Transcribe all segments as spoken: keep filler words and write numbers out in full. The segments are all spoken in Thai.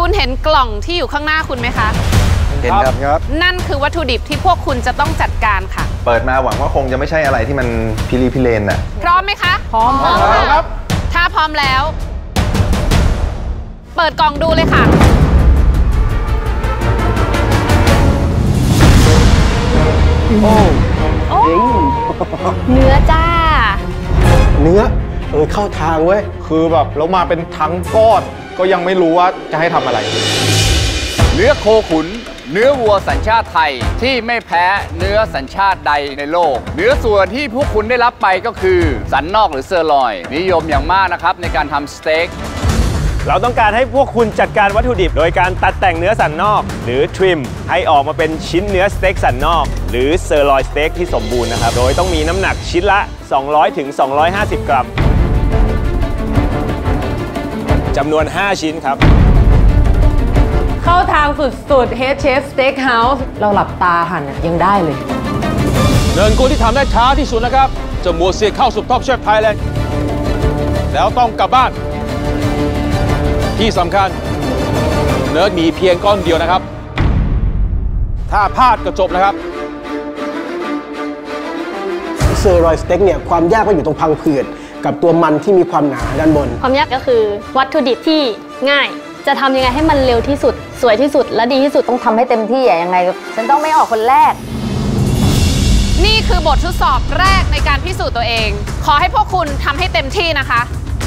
คุณเห็นกล่องที่อยู่ข้างหน้าคุณไหมคะเห็นครับนั่นคือวัตถุดิบที่พวกคุณจะต้องจัดการค่ะเปิดมาหวังว่าคงจะไม่ใช่อะไรที่มันพิลีพิเลนน่ะพร้อมไหมคะพร้อมครับถ้าพร้อมแล้วเปิดกล่องดูเลยค่ะโอ้โอ้เนื้อจ้าเนื้อเออเข้าทางเว้ยคือแบบเรามาเป็นทั้งก้อนก็ยังไม่รู้ว่าจะให้ทำอะไรเนื้อโคขุนเนื้อวัวสัญชาติไทยที่ไม่แพ้เนื้อสัญชาติใดในโลกเนื้อส่วนที่พวกคุณได้รับไปก็คือสันนอกหรือเซอร์ลอยนิยมอย่างมากนะครับในการทำสเต็กเราต้องการให้พวกคุณจัดการวัตถุดิบโดยการตัดแต่งเนื้อสันนอกหรือทริมให้ออกมาเป็นชิ้นเนื้อสเต็กสันนอกหรือเซอร์ลอยสเต็กที่สมบูรณ์นะครับโดยต้องมีน้ำหนักชิ้นละ สองร้อยถึงสองร้อยห้าสิบ กรัมจำนวนห้าชิ้นครับเข้าทางสุดๆ Head Chef Steakhouse เราหลับตาหั่นยังได้เลยเนินกูที่ทำได้ช้าที่สุดนะครับจะมัวเสียเข้าสู่ท็อปเชฟไทยแลนด์แล้วต้องกลับบ้านที่สำคัญเนิร์ดมีเพียงก้อนเดียวนะครับถ้าพลาดก็จบนะครับเซอร์รอยสเต็กเนี่ยความยากก็อยู่ตรงพังผืดกับตัวมันที่มีความหนาด้านบนความยากก็คือวัตถุดิบที่ง่ายจะทำยังไงให้มันเร็วที่สุดสวยที่สุดและดีที่สุดต้องทำให้เต็มที่อะยังไงฉันต้องไม่ออกคนแรกนี่คือบททดสอบแรกในการพิสูจน์ตัวเองขอให้พวกคุณทำให้เต็มที่นะคะ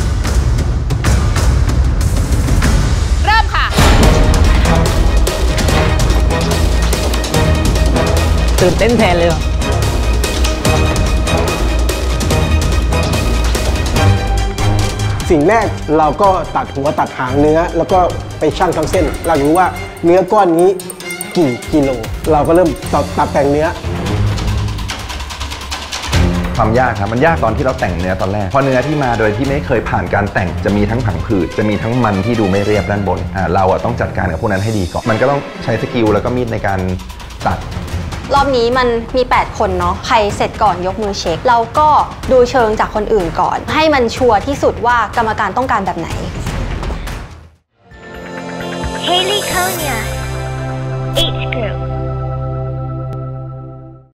เริ่มค่ะตื่นเต้นแทนเลยสิ่งแรกเราก็ตัดหัวตัดหางเนื้อแล้วก็ไปชั่งทั้งเส้นเรารู้ว่าเนื้อก้อนนี้กี่กิโลเราก็เริ่มตัดตัดแต่งเนื้อความยากครับมันยากตอนที่เราแต่งเนื้อตอนแรกเพราะเนื้อที่มาโดยที่ไม่เคยผ่านการแต่งจะมีทั้งผังผืดจะมีทั้งมันที่ดูไม่เรียบด้านบนอ่าเราอะต้องจัดการกับพวกนั้นให้ดีก่อนมันก็ต้องใช้สกิลแล้วก็มีดในการตัดรอบนี้มันมีแปดคนเนาะใครเสร็จก่อนยกมือเช็คเราก็ดูเชิงจากคนอื่นก่อนให้มันชัวร์ที่สุดว่ากรรมการต้องการแบบไหน Haley Konya เอช